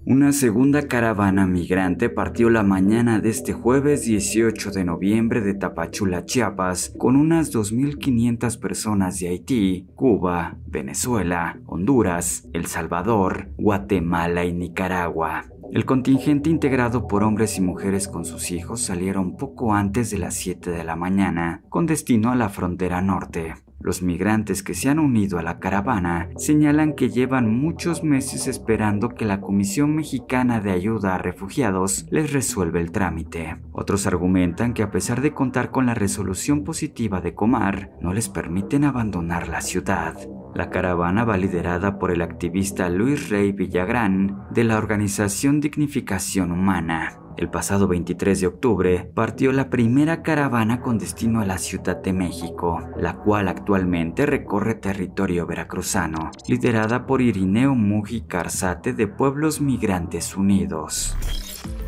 Una segunda caravana migrante partió la mañana de este jueves 18 de noviembre de Tapachula, Chiapas, con unas 2.500 personas de Haití, Cuba, Venezuela, Honduras, El Salvador, Guatemala y Nicaragua. El contingente, integrado por hombres y mujeres con sus hijos, salieron poco antes de las 7 de la mañana, con destino a la frontera norte. Los migrantes que se han unido a la caravana señalan que llevan muchos meses esperando que la Comisión Mexicana de Ayuda a Refugiados les resuelva el trámite. Otros argumentan que a pesar de contar con la resolución positiva de Comar, no les permiten abandonar la ciudad. La caravana va liderada por el activista Luis Rey Villagrán de la organización Dignificación Humana. El pasado 23 de octubre partió la primera caravana con destino a la Ciudad de México, la cual actualmente recorre territorio veracruzano, liderada por Irineo Mujica Arzate de Pueblos Migrantes Unidos.